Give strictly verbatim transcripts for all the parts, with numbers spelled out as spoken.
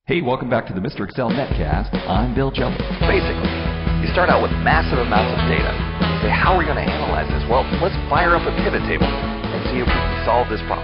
Hey, welcome back to the Mister Excel Netcast. I'm Bill Jelen. Basically, you start out with massive amounts of data. You say, how are we going to analyze this? Well, let's fire up a pivot table and see if we can solve this problem.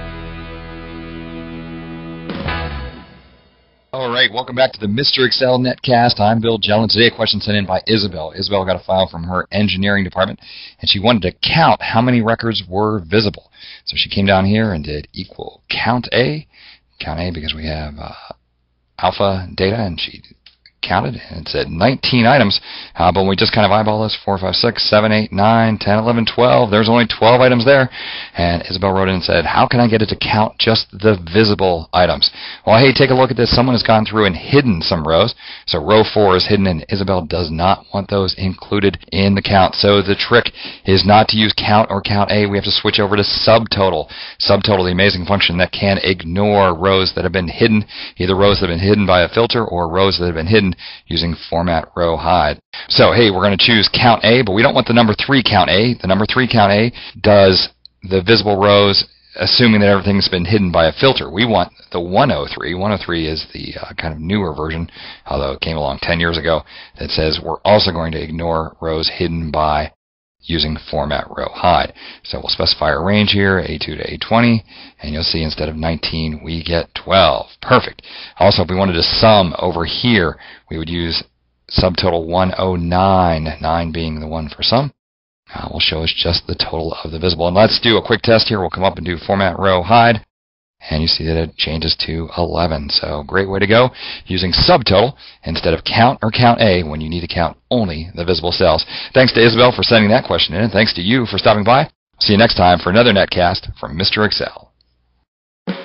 All right, welcome back to the Mister Excel Netcast. I'm Bill Jelen. Today a question sent in by Isabel. Isabel got a file from her engineering department, and she wanted to count how many records were visible. So she came down here and did equal count A. Count A because we have uh, alpha data, and she counted, and it said nineteen items. Uh, but when we just kind of eyeball this, four, five, six, seven, eight, nine, ten, eleven, twelve, there's only twelve items there. And Isabel wrote in and said, how can I get it to count just the visible items? Well, hey, take a look at this. Someone has gone through and hidden some rows. So row four is hidden, and Isabel does not want those included in the count. So the trick is not to use count or count A. We have to switch over to subtotal. Subtotal, the amazing function that can ignore rows that have been hidden, either rows that have been hidden by a filter or rows that have been hidden using format row hide. So hey, we're going to choose count A, but we don't want the number three count A. The number three count A does the visible rows assuming that everything's been hidden by a filter. We want the one oh three. one oh three is the uh, kind of newer version, although it came along ten years ago, that says we're also going to ignore rows hidden by using format row hide. So we'll specify our range here, A two to A twenty, and you'll see instead of nineteen, we get twelve. Perfect. Also, if we wanted to sum over here, we would use subtotal one oh nine, nine being the one for sum. Uh, will show us just the total of the visible. And let's do a quick test here. We'll come up and do format row hide, and you see that it changes to eleven. So great way to go, using subtotal instead of count or count A when you need to count only the visible cells. Thanks to Isabel for sending that question in, and thanks to you for stopping by. See you next time for another Netcast from Mister Excel. Well,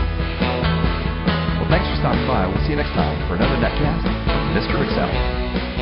thanks for stopping by. We'll see you next time for another Netcast from Mister Excel.